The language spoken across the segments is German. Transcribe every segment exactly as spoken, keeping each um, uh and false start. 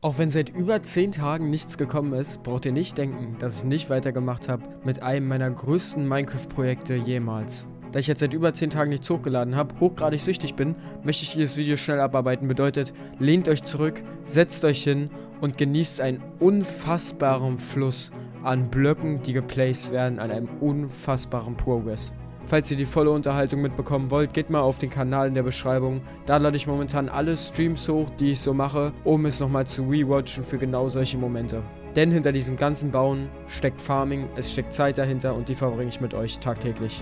Auch wenn seit über zehn Tagen nichts gekommen ist, braucht ihr nicht denken, dass ich nicht weitergemacht habe mit einem meiner größten Minecraft-Projekte jemals. Da ich jetzt seit über zehn Tagen nichts hochgeladen habe, hochgradig süchtig bin, möchte ich dieses Video schnell abarbeiten. Bedeutet, lehnt euch zurück, setzt euch hin und genießt einen unfassbaren Fluss an Blöcken, die geplaced werden, an einem unfassbaren Progress. Falls ihr die volle Unterhaltung mitbekommen wollt, geht mal auf den Kanal in der Beschreibung. Da lade ich momentan alle Streams hoch, die ich so mache, um es nochmal zu rewatchen für genau solche Momente. Denn hinter diesem ganzen Bauen steckt Farming, es steckt Zeit dahinter und die verbringe ich mit euch tagtäglich.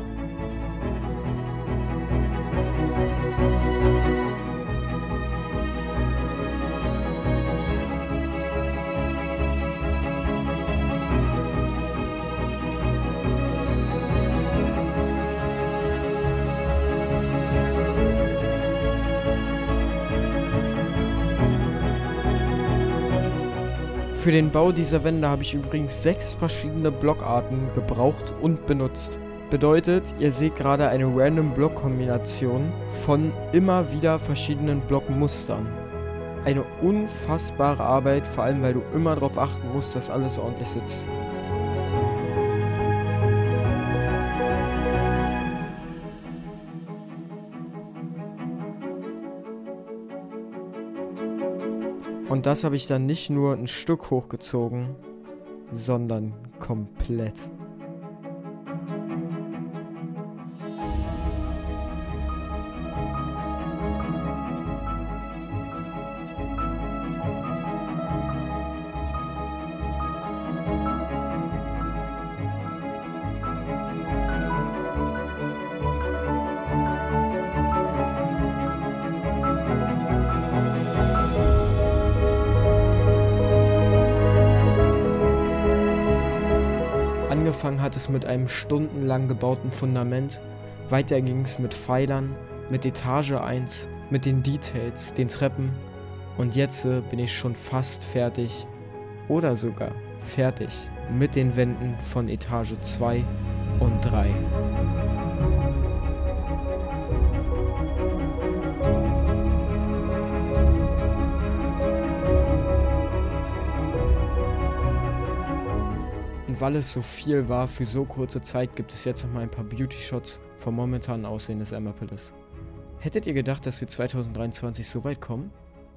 Für den Bau dieser Wände habe ich übrigens sechs verschiedene Blockarten gebraucht und benutzt. Bedeutet, ihr seht gerade eine random Blockkombination von immer wieder verschiedenen Blockmustern. Eine unfassbare Arbeit, vor allem weil du immer darauf achten musst, dass alles ordentlich sitzt. Und das habe ich dann nicht nur ein Stück hochgezogen, sondern komplett. Angefangen hat es mit einem stundenlang gebauten Fundament, weiter ging es mit Pfeilern, mit Etage eins, mit den Details, den Treppen und jetzt äh, bin ich schon fast fertig oder sogar fertig mit den Wänden von Etage zwei und drei. Und weil es so viel war für so kurze Zeit, gibt es jetzt noch mal ein paar Beauty-Shots vom momentanen Aussehen des Emapilles. Hättet ihr gedacht, dass wir zwanzig dreiundzwanzig so weit kommen?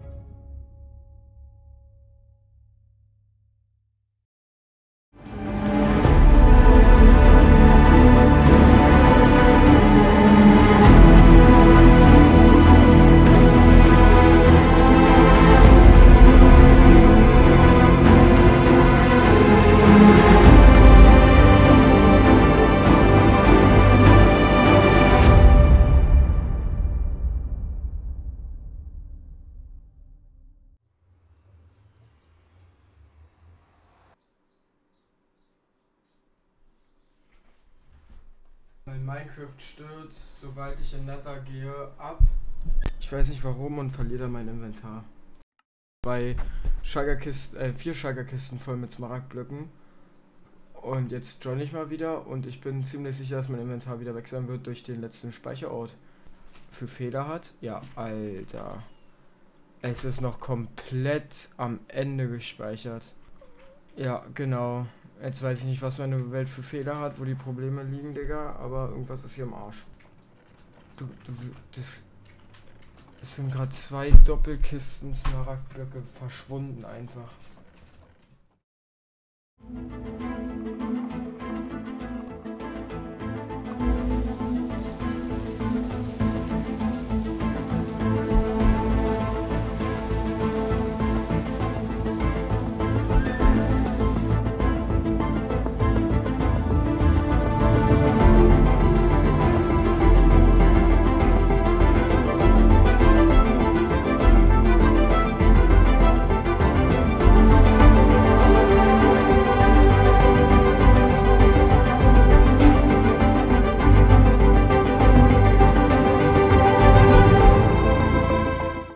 Mein Minecraft stürzt, sobald ich in Nether gehe, ab. Ich weiß nicht warum und verliere dann mein Inventar. Zwei Schalgerkisten, äh, vier Schalgerkisten voll mit Smaragdblöcken. Und jetzt join ich mal wieder und ich bin ziemlich sicher, dass mein Inventar wieder weg sein wird durch den letzten Speicherort. Für Fehler hat? Ja, Alter. Es ist noch komplett am Ende gespeichert. Ja, genau. Jetzt weiß ich nicht, was meine Welt für Fehler hat, wo die Probleme liegen, Digga, aber irgendwas ist hier im Arsch. Du, du, das... Es sind gerade zwei Doppelkisten Smaragdblöcke verschwunden einfach.